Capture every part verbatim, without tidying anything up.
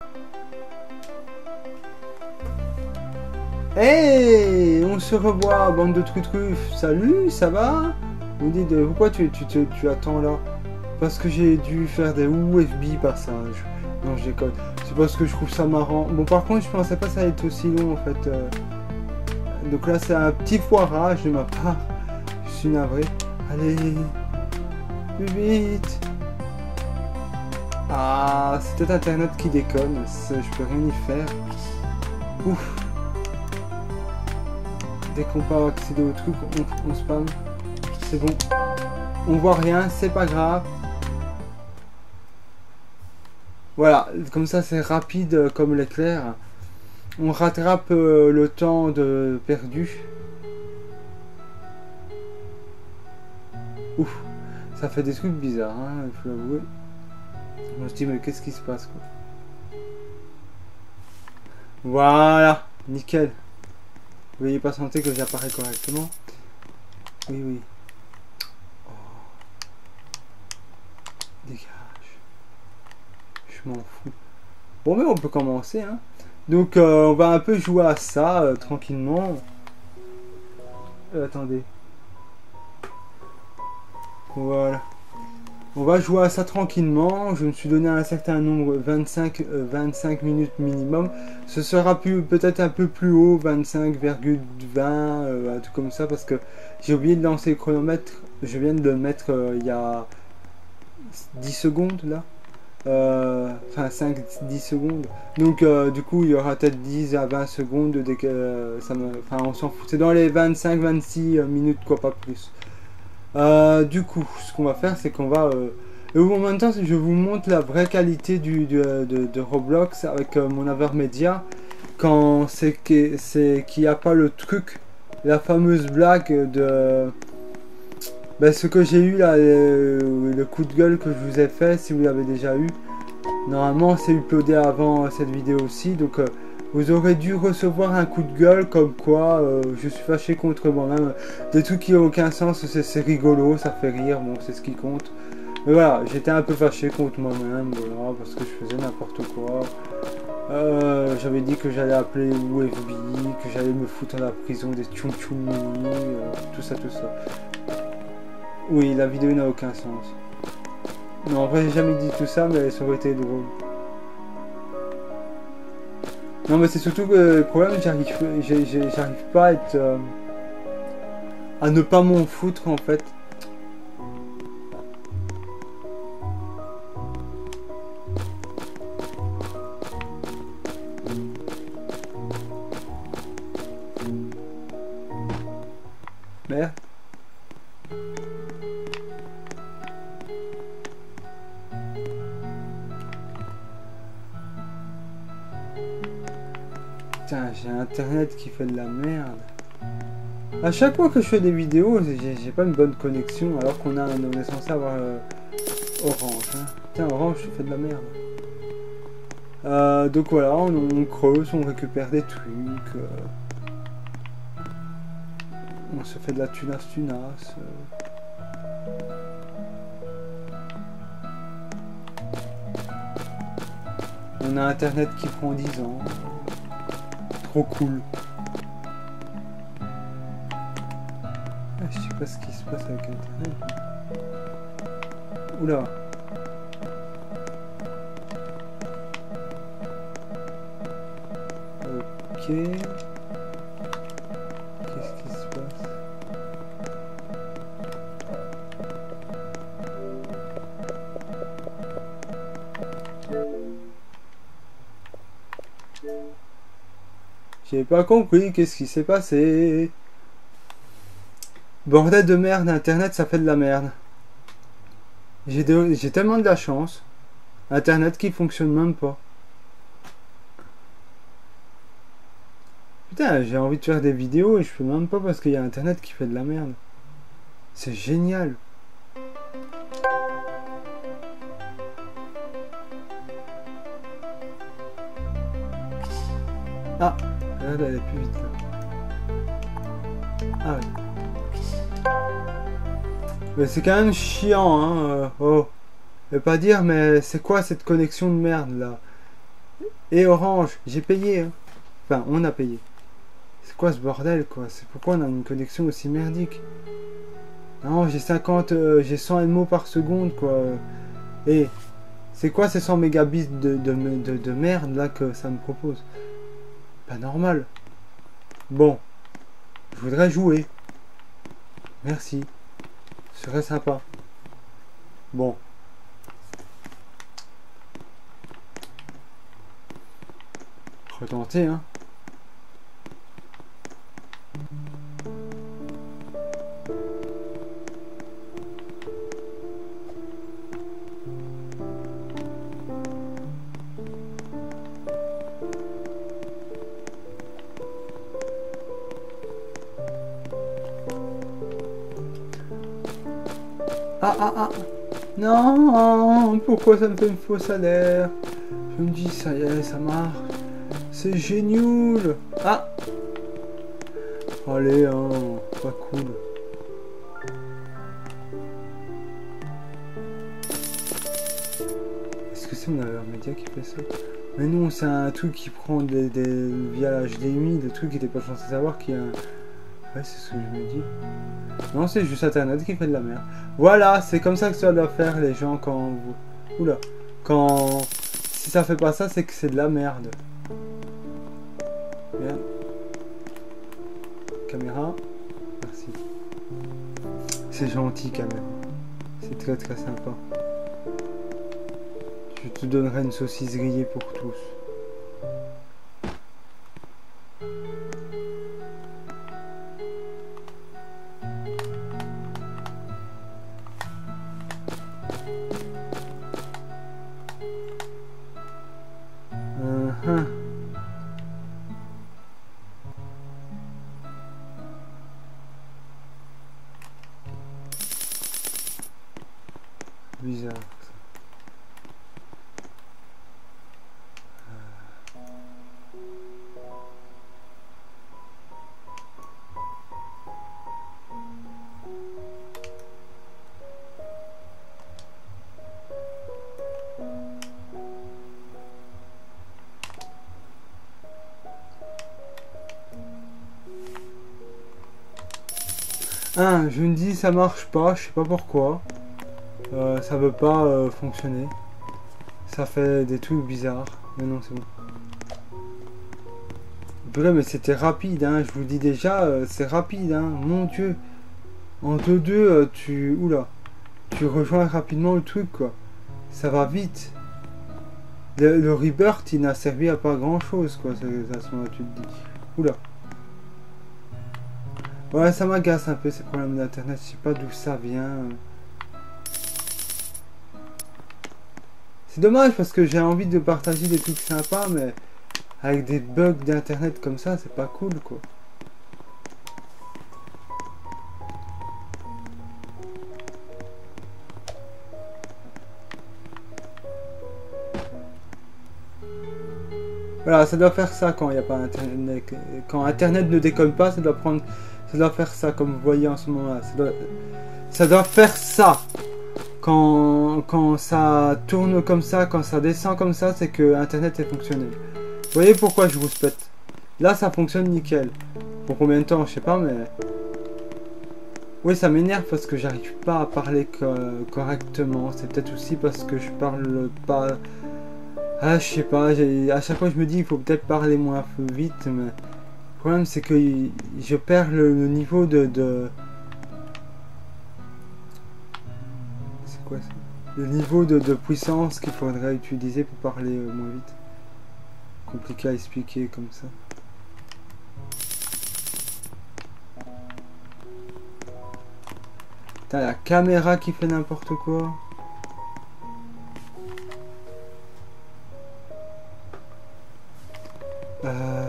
Hey, on se revoit, bande de trucs-trucs. Salut, ça va? Vous dites, pourquoi tu, tu, tu, tu attends là? Parce que j'ai dû faire des U F B passages. Non, je déconne. C'est parce que je trouve ça marrant. Bon, par contre, je pensais pas que ça allait être aussi long en fait. Euh... Donc là, c'est un petit foirage de ma part. Je suis navré. Allez, plus vite. Ah, c'est peut-être Internet qui déconne. Je peux rien y faire. Ouf. Dès qu'on peut accéder au truc, on, on spam. C'est bon. On voit rien, c'est pas grave. Voilà, comme ça c'est rapide comme l'éclair. On rattrape euh, le temps de perdu. Ouf, ça fait des trucs bizarres, hein, il faut l'avouer. On se dit mais qu'est-ce qui se passe quoi. Voilà, nickel. Veuillez patienter que j'apparais correctement. Oui, oui. Oh. Dégage. Je m'en fous. Bon, mais on peut commencer, hein. Donc, euh, on va un peu jouer à ça, euh, tranquillement. Euh, attendez. Voilà. On va jouer à ça tranquillement. Je me suis donné un certain nombre, vingt-cinq, euh, vingt-cinq minutes minimum. Ce sera peut-être un peu plus haut, vingt-cinq virgule vingt, euh, un truc comme ça, parce que j'ai oublié de lancer le chronomètre. Je viens de le mettre euh, il y a dix secondes là. Euh, enfin cinq dix secondes. Donc euh, du coup il y aura peut-être dix à vingt secondes dès que euh, ça me. Enfin on s'en fout. C'est dans les vingt-cinq vingt-six minutes quoi, pas plus. Euh, du coup, ce qu'on va faire, c'est qu'on va... Euh, et en même temps, je vous montre la vraie qualité du, du, de, de Roblox avec euh, mon Avermedia. Quand c'est qu'il n'y a pas le truc, la fameuse blague de... Ben, ce que j'ai eu là, le, le coup de gueule que je vous ai fait, si vous l'avez déjà eu. Normalement, c'est uploadé avant cette vidéo aussi, donc... Euh, vous aurez dû recevoir un coup de gueule comme quoi euh, je suis fâché contre moi-même. Des trucs qui n'ont aucun sens, c'est rigolo, ça fait rire, bon c'est ce qui compte. Mais voilà, j'étais un peu fâché contre moi-même, voilà, parce que je faisais n'importe quoi. Euh, J'avais dit que j'allais appeler U F B, que j'allais me foutre à la prison des tchoum tchoum euh, tout ça, tout ça. Oui, la vidéo n'a aucun sens. Non, en vrai j'ai jamais dit tout ça, mais ça aurait été drôle. Non mais c'est surtout que le problème, j'arrive j'arrive pas à être euh, à ne pas m'en foutre en fait. Merde. Putain, j'ai internet qui fait de la merde. À chaque fois que je fais des vidéos, j'ai pas une bonne connexion alors qu'on a on est censé avoir euh, Orange. Hein. Putain, Orange, je fais de la merde. Euh, donc voilà, on, on creuse, on récupère des trucs. Euh, on se fait de la tunasse tunasse. Euh. On a internet qui prend dix ans. Trop cool. Ah, je sais pas ce qui se passe avec internet. Oula. Ok. Qu'est-ce qui se passe? J'ai pas compris qu'est-ce qui s'est passé. Bordel de merde, internet ça fait de la merde. J'ai de... tellement de la chance. Internet qui fonctionne même pas. Putain, j'ai envie de faire des vidéos et je peux même pas parce qu'il y a internet qui fait de la merde. C'est génial. Ah, elle allait plus vite là. Ah oui. Mais c'est quand même chiant, hein. Euh, oh. Je vais pas dire, mais c'est quoi cette connexion de merde là? Et Orange, j'ai payé. Hein. Enfin, on a payé. C'est quoi ce bordel, quoi? C'est pourquoi on a une connexion aussi merdique? Non, j'ai cinquante, euh, j'ai cent M O par seconde, quoi. Et c'est quoi ces cent mégabits de, de, de, de merde, là, que ça me propose? Pas normal. Bon, je voudrais jouer. Merci. Ce serait sympa. Bon. Retenter, hein. Ah ah ah. Non, pourquoi ça me fait une fausse alerte? Je me dis, ça y est, ça marche. C'est génial. Ah. Allez, hein, pas cool. Est-ce que c'est mon aveur média qui fait ça? Mais non, c'est un truc qui prend des, des via H D M I, des trucs qui n'étaient pas censé savoir qu'il y a un... Ouais, c'est ce que je me dis. Non, c'est juste Internet qui fait de la merde. Voilà, c'est comme ça que ça doit faire les gens quand vous... Oula. Quand... Si ça fait pas ça, c'est que c'est de la merde. Bien. Caméra. Merci. C'est gentil quand même. C'est très très sympa. Je te donnerai une saucisse grillée pour tous. Uh-huh. Bizarre. Ah, je me dis ça marche pas, je sais pas pourquoi. Euh, ça veut pas euh, fonctionner. Ça fait des trucs bizarres. Mais non, c'est bon. Là, mais c'était rapide, hein. Je vous dis déjà, euh, c'est rapide, hein. Mon Dieu. En deux deux, euh, tu... Oula. Tu rejoins rapidement le truc, quoi. Ça va vite. Le, le rebirth, il n'a servi à pas grand chose, quoi. À ce moment-là, tu te dis. Oula. Ouais, ça m'agace un peu ces problèmes d'internet. Je sais pas d'où ça vient. C'est dommage parce que j'ai envie de partager des trucs sympas, mais avec des bugs d'internet comme ça, c'est pas cool, quoi. Voilà, ça doit faire ça quand il n'y a pas internet. Quand internet ne déconne pas, ça doit prendre. Ça doit faire ça, comme vous voyez en ce moment-là. Ça doit, ça doit faire ça. Quand, quand ça tourne comme ça, quand ça descend comme ça, c'est que internet est fonctionnel. Vous voyez pourquoi je vous pète? Là, ça fonctionne nickel. Pour combien de temps, je sais pas, mais... Oui, ça m'énerve parce que j'arrive pas à parler co correctement. C'est peut-être aussi parce que je parle pas... Ah, je sais pas, à chaque fois je me dis il faut peut-être parler moins vite, mais le problème c'est que je perds le, le niveau de... de... C'est quoi ça? Le niveau de, de puissance qu'il faudrait utiliser pour parler euh, moins vite. Compliqué à expliquer comme ça. T'as la caméra qui fait n'importe quoi. Euh...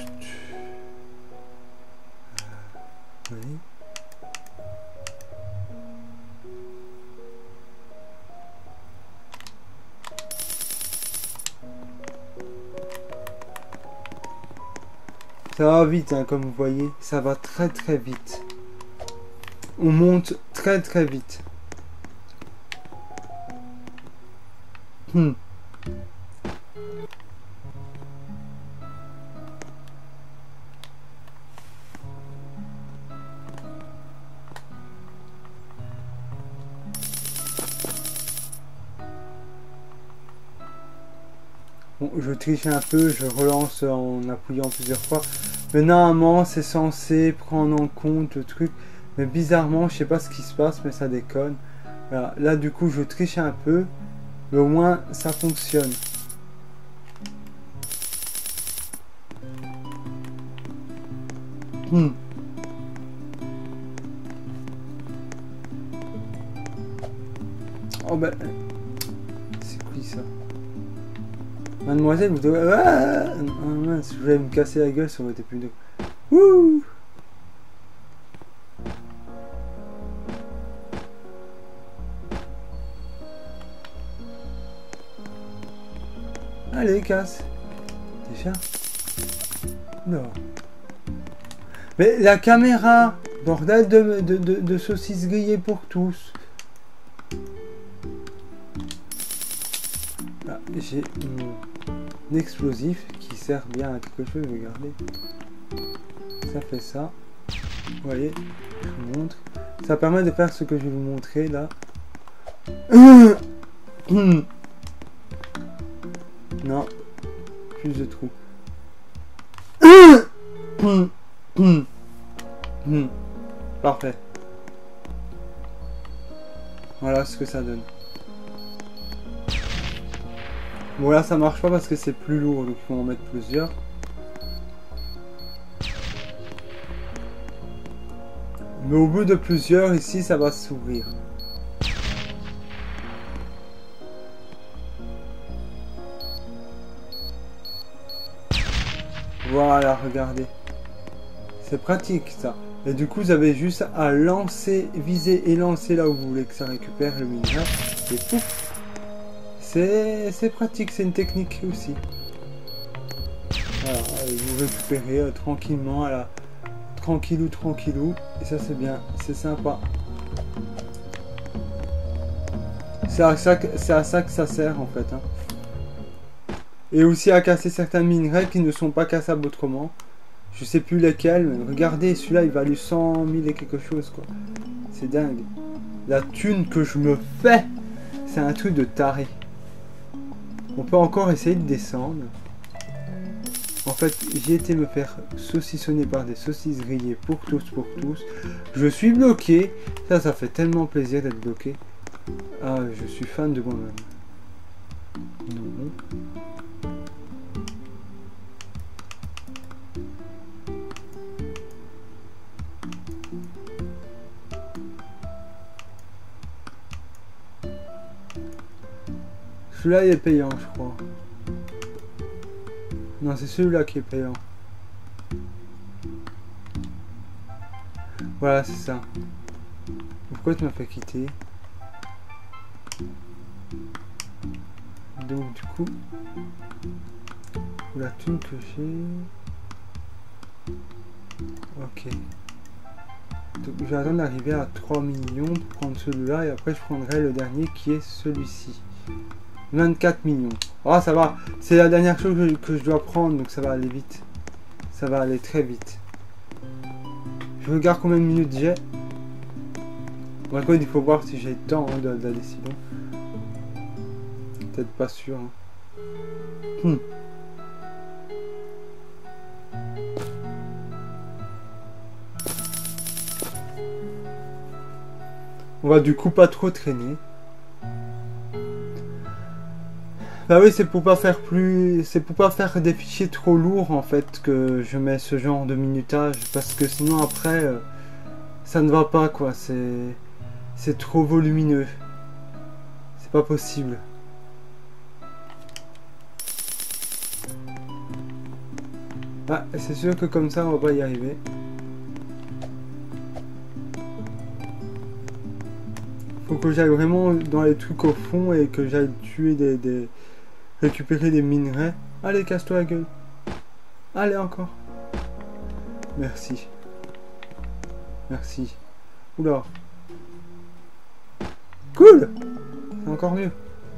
Oui. Ça va vite, hein, comme vous voyez. Ça va très très vite. On monte très très vite. Hmm. Bon, je triche un peu, je relance en appuyant plusieurs fois. Mais normalement, c'est censé prendre en compte le truc. Mais bizarrement, je sais pas ce qui se passe, mais ça déconne. Voilà. Là, du coup, je triche un peu. Mais au moins, ça fonctionne. Hmm. Oh ben... C'est qui ça? Mademoiselle, vous devez... Ah, ah mince, je voulais me casser la gueule, ça aurait été plus dur. Wouh! Allez, casse. Déjà? Non. Mais la caméra! Bordel de, de, de, de saucisses grillées pour tous. Ah, j'ai un explosif qui sert bien à quelque chose, regardez. Ça fait ça. Vous voyez, je vous montre. Ça permet de faire ce que je vais vous montrer là. Non, plus de trous. Parfait. Voilà ce que ça donne. Bon là ça marche pas parce que c'est plus lourd, donc il faut en mettre plusieurs. Mais au bout de plusieurs, ici ça va s'ouvrir. Voilà, regardez. C'est pratique ça. Et du coup, vous avez juste à lancer, viser et lancer là où vous voulez que ça récupère le minerai. Et pouf! C'est pratique, c'est une technique aussi. Voilà, vous récupérez euh, tranquillement, à la... tranquillou, tranquillou. Et ça, c'est bien, c'est sympa. C'est à, ça que, à ça que ça sert en fait. Hein. Et aussi à casser certains minerais qui ne sont pas cassables autrement. Je sais plus lesquels, mais regardez, celui-là il valait cent mille et quelque chose quoi. C'est dingue. La thune que je me fais, c'est un truc de taré. On peut encore essayer de descendre. En fait, j'ai été me faire saucissonner par des saucisses grillées pour tous, pour tous. Je suis bloqué. Ça, ça fait tellement plaisir d'être bloqué. Ah, je suis fan de moi-même. Non. Celui-là il est payant, je crois. Non, c'est celui-là qui est payant. Voilà, c'est ça. Pourquoi tu m'as fait quitter? Donc, du coup, la thune que j'ai... Ok. Donc, je vais attendre d'arriver à trois millions pour prendre celui-là et après je prendrai le dernier qui est celui-ci. vingt-quatre millions. Ah, ça va. C'est la dernière chose que, que je dois prendre, donc ça va aller vite. Ça va aller très vite. Je regarde combien de minutes j'ai. Par contre, il faut voir si j'ai le temps hein, de, de la décision. Peut-être pas sûr. Hein. Hmm. On va du coup pas trop traîner. Bah oui, c'est pour pas faire plus, c'est pour pas faire des fichiers trop lourds en fait que je mets ce genre de minutage parce que sinon après euh, ça ne va pas quoi. C'est c'est trop volumineux. C'est pas possible. Ah, c'est sûr que comme ça on va pas y arriver. Faut que j'aille vraiment dans les trucs au fond et que j'aille tuer des, des... récupérer des minerais. Allez, casse-toi la gueule. Allez, encore. Merci. Merci. Oula. Cool. C'est encore mieux.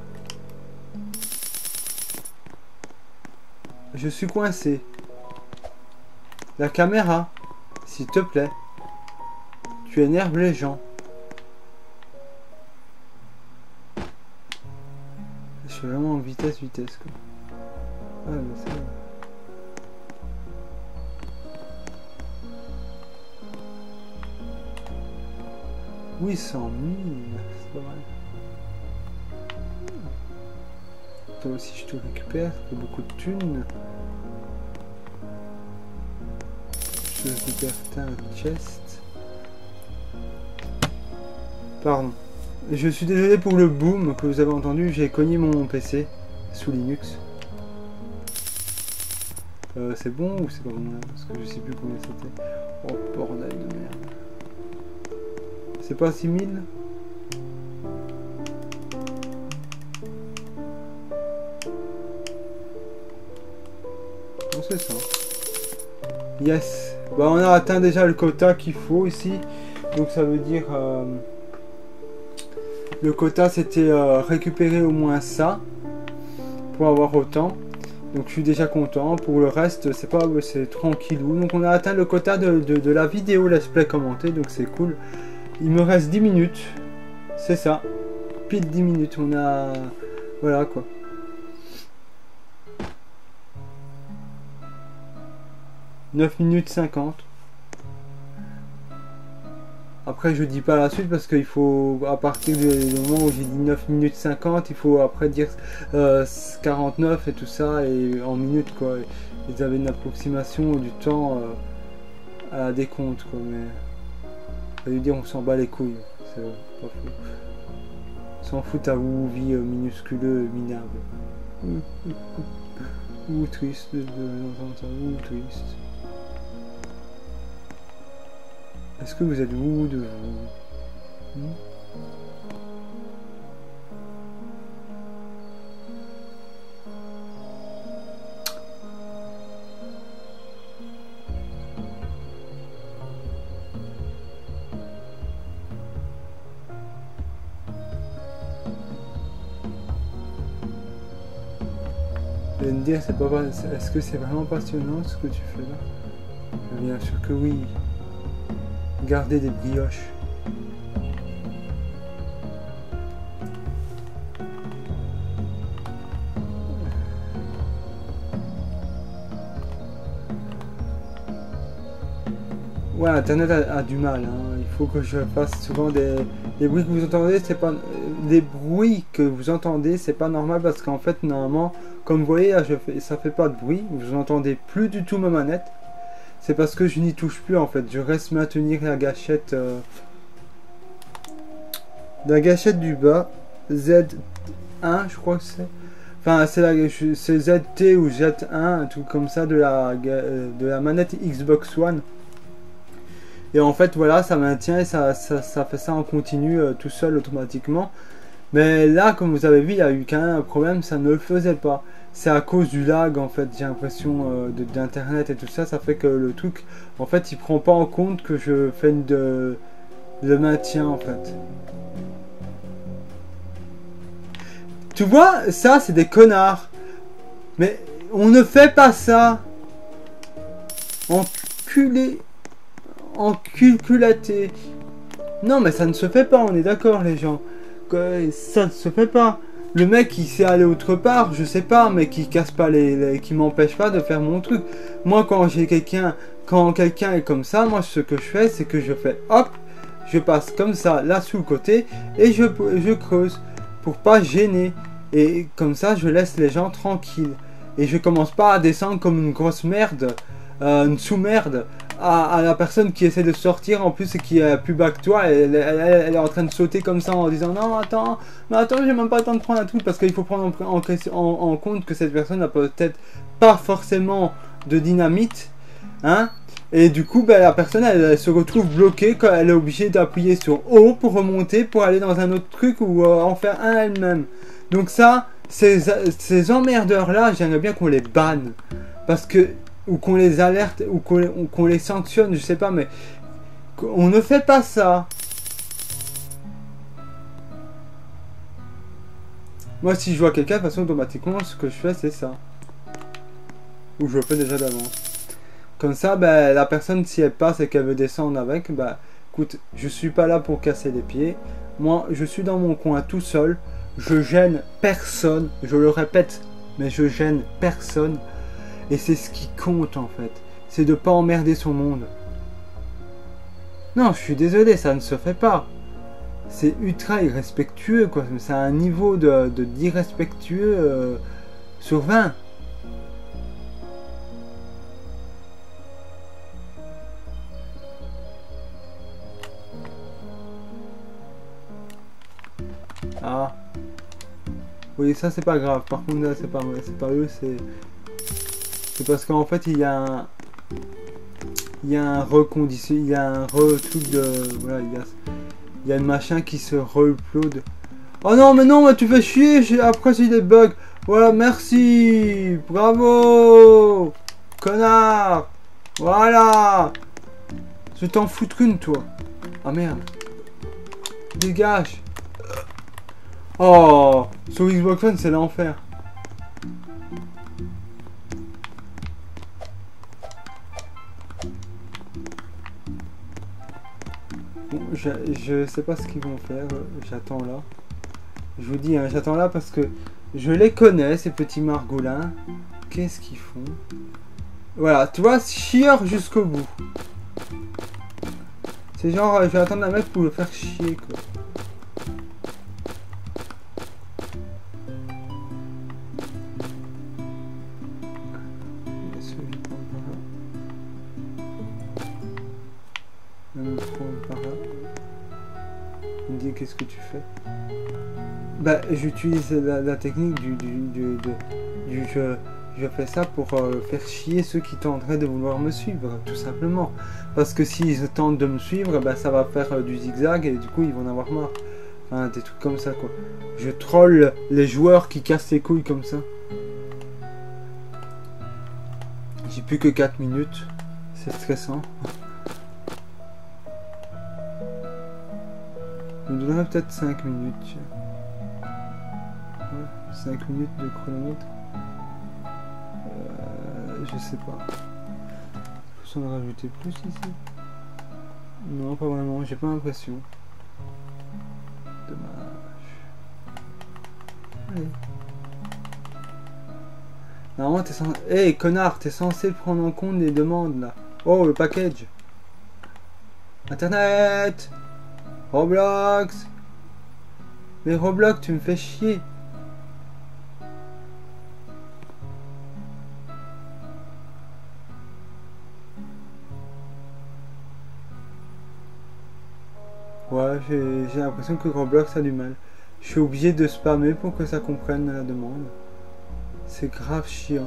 Je suis coincé. La caméra, s'il te plaît. Tu énerves les gens. Je suis vraiment en vitesse, vitesse quoi. Ah, mais c'est bon. huit cent mille, c'est pas mal. Toi aussi je te récupère, c'est beaucoup de thunes. Je récupère ta chest. Pardon. Je suis désolé pour le boom que vous avez entendu, j'ai cogné mon P C sous Linux. Euh, c'est bon ou c'est pas bon là? Parce que je sais plus combien c'était. Oh bordel de merde. C'est pas six mille? Non, c'est ça. Yes. Bah on a atteint déjà le quota qu'il faut ici. Donc ça veut dire... Euh, le quota c'était euh, récupérer au moins ça. Pour avoir autant. Donc je suis déjà content. Pour le reste c'est pas... c'est tranquillou. Donc on a atteint le quota de, de, de la vidéo let's play commentée. Donc c'est cool. Il me reste dix minutes. C'est ça. Pile dix minutes. On a... Voilà quoi. neuf minutes cinquante. Après je dis pas la suite parce qu'il faut à partir du moment où j'ai dit neuf minutes cinquante, il faut après dire euh, quarante-neuf et tout ça et en minutes quoi. Ils avaient une approximation du temps euh, à la décompte quoi, mais ça veut dire on s'en bat les couilles, c'est pas fou. On s'en fout à vous, vie euh, minusculeux, minable. Ou triste de entendre ça, ou triste. Est-ce que vous êtes où de vous hmm? Vous allez me dire, c'est pas est-ce que c'est vraiment passionnant ce que tu fais là? Bien sûr que oui. Garder des brioches. Ouais, Internet a, a du mal. Hein. Il faut que je fasse souvent des, des bruits que vous entendez. C'est pas des bruits que vous entendez. C'est pas normal parce qu'en fait, normalement, comme vous voyez, là, je fais, ça fait pas de bruit. Vous n'entendez plus du tout ma manette. C'est parce que je n'y touche plus en fait. Je reste maintenir la gâchette. Euh, la gâchette du bas. Z un, je crois que c'est. Enfin, c'est la c'est Z T ou Z un, un truc comme ça de la, de la manette Xbox One. Et en fait, voilà, ça maintient et ça, ça, ça fait ça en continu euh, tout seul automatiquement. Mais là, comme vous avez vu, il y a eu quand même un problème, ça ne le faisait pas. C'est à cause du lag en fait, j'ai l'impression euh, d'internet et tout ça, ça fait que le truc, en fait, il prend pas en compte que je fais de le maintien en fait. Tu vois, ça c'est des connards. Mais on ne fait pas ça. Enculé. Enculculaté. Non mais ça ne se fait pas, on est d'accord les gens. Que ça ne se fait pas. Le mec il sait aller autre part, je sais pas, mais qui casse pas les, les qui m'empêche pas de faire mon truc. Moi quand j'ai quelqu'un, quand quelqu'un est comme ça, moi ce que je fais c'est que je fais hop, je passe comme ça là sous le côté et je, je creuse pour pas gêner. Et comme ça je laisse les gens tranquilles. Et je commence pas à descendre comme une grosse merde, euh, une sous-merde. À, à la personne qui essaie de sortir en plus et qui est plus bas que toi, elle, elle, elle, elle est en train de sauter comme ça en disant non attends, mais attends j'ai même pas le temps de prendre un truc parce qu'il faut prendre en, en, en, en compte que cette personne n'a peut-être pas forcément de dynamite, hein, et du coup ben, la personne elle, elle se retrouve bloquée quand elle est obligée d'appuyer sur O pour remonter pour aller dans un autre truc ou euh, en faire un elle-même. Donc ça, ces, ces emmerdeurs là, j'aimerais bien qu'on les banne parce que ou qu'on les alerte, ou qu'on qu'on les sanctionne, je sais pas, mais on ne fait pas ça. Moi, si je vois quelqu'un, de toute façon, automatiquement, ce que je fais, c'est ça. Ou je le fais déjà d'avance. Comme ça, ben, la personne, si elle passe et qu'elle veut descendre avec, ben, écoute, je suis pas là pour casser les pieds. Moi, je suis dans mon coin tout seul. Je gêne personne. Je le répète mais je gêne personne. Et c'est ce qui compte en fait. C'est de pas emmerder son monde. Non, je suis désolé, ça ne se fait pas. C'est ultra irrespectueux, quoi. C'est un niveau de, de d'irrespectueux euh, sur vingt. Ah. Oui, ça c'est pas grave. Par contre, là, c'est pas, c'est pas eux, c'est... C'est parce qu'en fait, il y a un... Il y a un reconditionné, il y a un re-truc de... Voilà, il y a... Il y a le machin qui se re-upload. Oh non, mais non, mais tu fais chier, après j'ai des bugs. Voilà, merci. Bravo. Connard. Voilà. Je t'en foutre une, toi. Ah merde. Dégage. Oh, sur Xbox One, c'est l'enfer. Bon, je, je sais pas ce qu'ils vont faire. J'attends là. Je vous dis, hein, j'attends là parce que je les connais, ces petits margoulins. Qu'est-ce qu'ils font? Voilà, tu vois, chieur jusqu'au bout. C'est genre, je vais attendre la mec pour le faire chier, quoi. Il me dit, qu'est-ce que tu fais? Bah, j'utilise la, la technique du, du, du, du, du je, je fais ça pour euh, faire chier ceux qui tenteraient de vouloir me suivre, tout simplement. Parce que s'ils tentent de me suivre, bah, ça va faire euh, du zigzag et du coup ils vont en avoir marre. Enfin, des trucs comme ça, quoi. Je troll les joueurs qui cassent les couilles comme ça. J'ai plus que quatre minutes. C'est stressant. Je me donnerais peut-être cinq minutes. Ouais, cinq minutes de chronomètre. Euh, je sais pas. Je peux en rajouter plus ici? Non, pas vraiment. J'ai pas l'impression. Dommage. Allez. Normalement, t'es censé... Hé, hey, connard, t'es censé prendre en compte les demandes, là. Oh, le package. Internet. Roblox. Mais Roblox, tu me fais chier. Ouais, j'ai l'impression que Roblox a du mal. Je suis obligé de spammer pour que ça comprenne la demande. C'est grave chiant.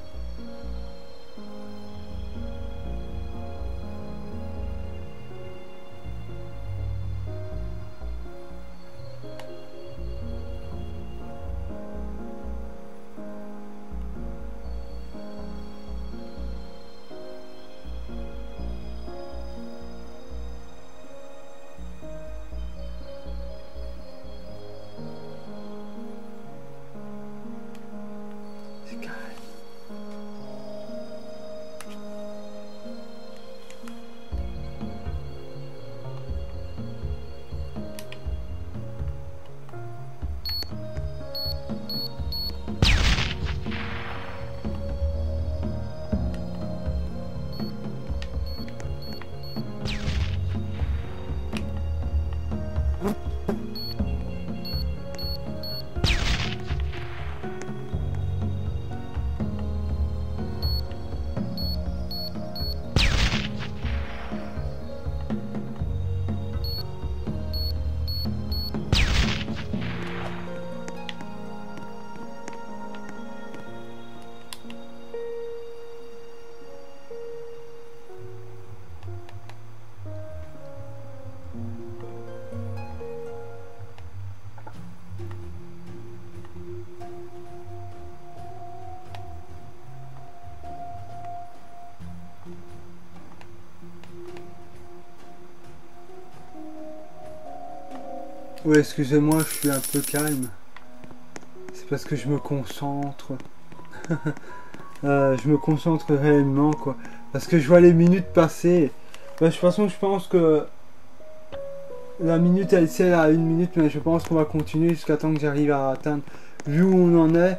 Ouais, excusez-moi, je suis un peu calme. C'est parce que je me concentre. euh, je me concentre réellement, quoi. Parce que je vois les minutes passer. Bah, de toute façon, je pense que la minute, elle c'est à une minute, mais je pense qu'on va continuer jusqu'à temps que j'arrive à atteindre. Vu où on en est,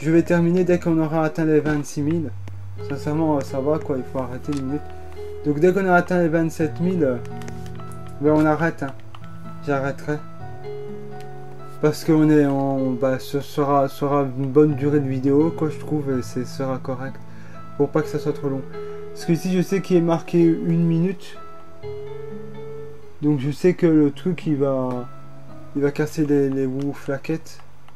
je vais terminer dès qu'on aura atteint les vingt-six mille. Sincèrement, ça va quoi, il faut arrêter une minute. Donc dès qu'on a atteint les vingt-sept mille, euh, ben on arrête. Hein. J'arrêterai. Parce qu'on est en... Bah, ce sera, sera une bonne durée de vidéo, quoi, je trouve, et ce sera correct. Pour pas que ça soit trop long. Parce que ici, je sais qu'il est marqué une minute. Donc je sais que le truc, il va... Il va casser les, les roues flaquettes.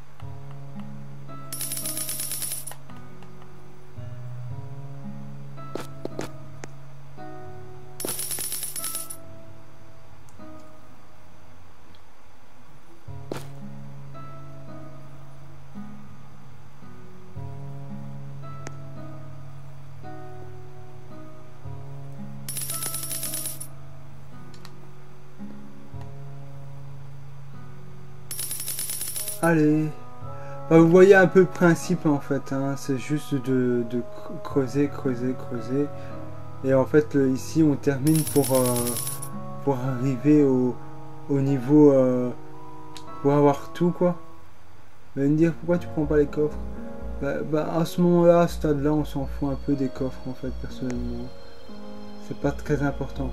Allez, bah, vous voyez un peu le principe en fait, hein. C'est juste de, de creuser, creuser, creuser. Et en fait le, ici on termine pour, euh, pour arriver au, au niveau, euh, pour avoir tout quoi. Vous allez me dire pourquoi tu prends pas les coffres. Bah, bah à ce moment-là, à ce stade-là, on s'en fout un peu des coffres en fait personnellement. C'est pas très important.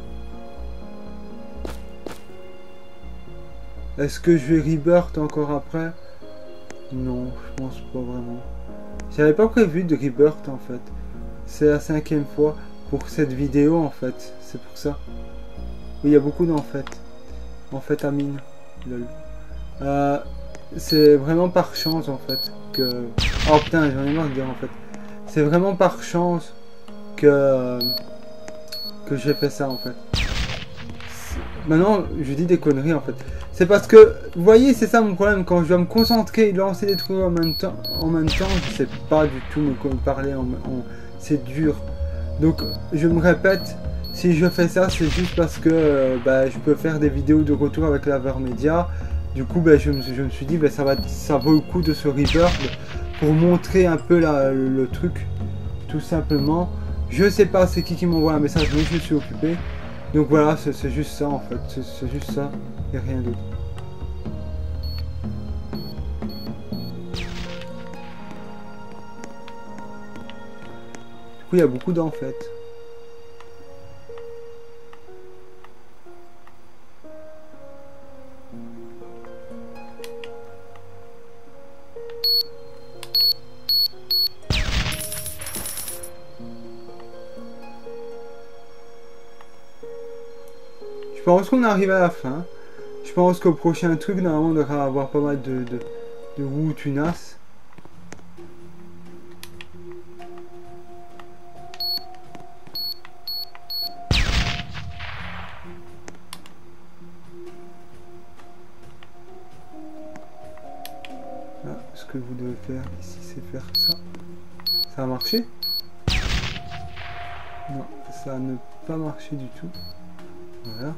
Est-ce que je vais rebirth encore après? Non, je pense pas vraiment. J'avais pas prévu de rebirth en fait. C'est la cinquième fois pour cette vidéo en fait. C'est pour ça. Oui, il y a beaucoup d'en fait. En fait, Amine. Lol. Euh, c'est vraiment par chance en fait que... Oh putain, j'en ai marre de dire en fait. C'est vraiment par chance que... que j'ai fait ça en fait. Maintenant, je dis des conneries en fait. C'est parce que, vous voyez, c'est ça mon problème. Quand je dois me concentrer et lancer des trucs en même temps, en même temps je sais pas du tout me parler. En, en, c'est dur. Donc, je me répète, si je fais ça, c'est juste parce que euh, bah, je peux faire des vidéos de retour avec l'Avermedia. Du coup, bah, je, me, je me suis dit, bah, ça, va, ça vaut le coup de se reverb pour montrer un peu la, le, le truc. Tout simplement. Je sais pas c'est qui qui m'envoie un message, mais je suis occupé. Donc voilà, c'est juste ça en fait, c'est juste ça, et rien d'autre. Du coup, il y a beaucoup d'en fait. Je pense qu'on arrive à la fin. Je pense qu'au prochain truc, normalement, on devra avoir pas mal de, de, de roues tunas. Ah, ce que vous devez faire ici, c'est faire ça. Ça a marché? Non, ça n'a pas marché du tout. Voilà.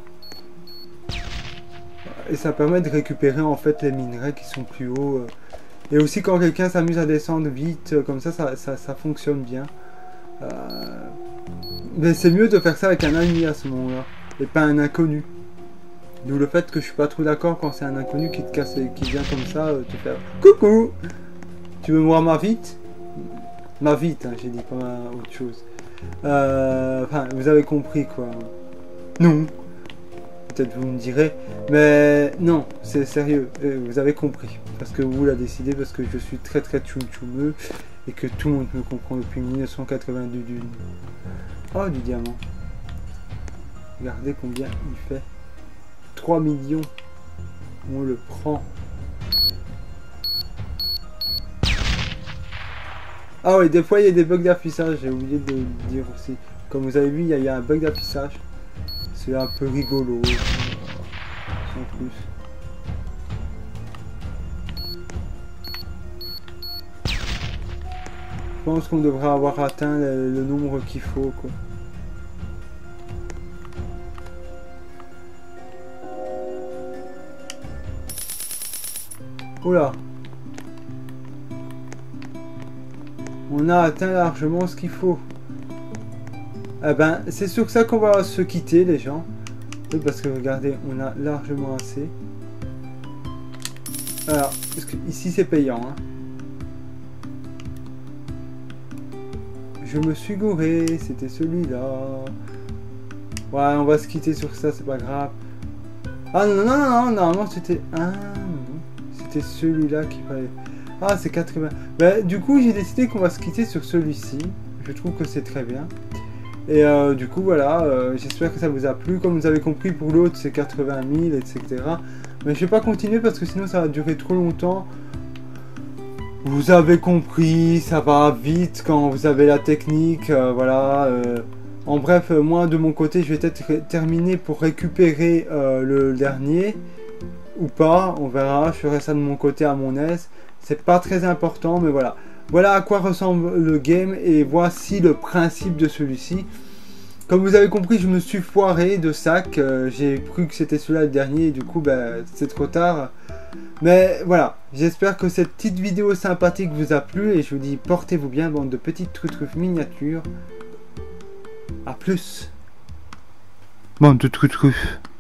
Et ça permet de récupérer en fait les minerais qui sont plus hauts. Et aussi quand quelqu'un s'amuse à descendre vite, comme ça, ça, ça, ça fonctionne bien. Euh... Mais c'est mieux de faire ça avec un ami à ce moment-là, et pas un inconnu. D'où le fait que je suis pas trop d'accord quand c'est un inconnu qui te casse, qui vient comme ça, euh, te faire coucou. Tu veux voir ma vite? Ma vite, hein, j'ai dit pas ma autre chose. Euh... Enfin, vous avez compris quoi. Non. Peut-être vous me direz, mais non, c'est sérieux, vous avez compris, parce que vous l'avez décidé, parce que je suis très très tchoum tchoumeux, et que tout le monde me comprend depuis mille neuf cent quatre-vingt-deux d'une. Oh, du diamant. Regardez combien il fait. trois millions. On le prend. Ah oui, des fois il y a des bugs d'affichage, j'ai oublié de le dire aussi. Comme vous avez vu, il y a, il y a un bug d'affichage. C'est un peu rigolo, sans plus. Je pense qu'on devrait avoir atteint le, le nombre qu'il faut, quoi. Oula. On a atteint largement ce qu'il faut. Eh ben, c'est sur ça qu'on va se quitter, les gens. Oui, parce que regardez, on a largement assez. Alors, parce que ici c'est payant. Hein. je me suis gouré, c'était celui-là. Ouais, on va se quitter sur ça, c'est pas grave. Ah non, non, non, non, normalement c'était... Ah non, c'était celui-là qui fallait... Ah, c'est quatre-vingts. Bah, du coup, j'ai décidé qu'on va se quitter sur celui-ci. Je trouve que c'est très bien. Et euh, du coup, voilà, euh, j'espère que ça vous a plu. Comme vous avez compris, pour l'autre, c'est quatre-vingt mille, et cetera. Mais je vais pas continuer parce que sinon, ça va durer trop longtemps. Vous avez compris, ça va vite quand vous avez la technique, euh, voilà. Euh, en bref, euh, moi, de mon côté, je vais peut-être terminer pour récupérer euh, le dernier. Ou pas, on verra. Je ferai ça de mon côté à mon aise. C'est pas très important, mais voilà. Voilà à quoi ressemble le game et voici le principe de celui-ci. Comme vous avez compris, je me suis foiré de sac. Euh, J'ai cru que c'était celui-là le dernier et du coup, ben, c'est trop tard. Mais voilà, j'espère que cette petite vidéo sympathique vous a plu et je vous dis portez-vous bien, bande de petites truffes miniatures. A plus. Bande de truffes.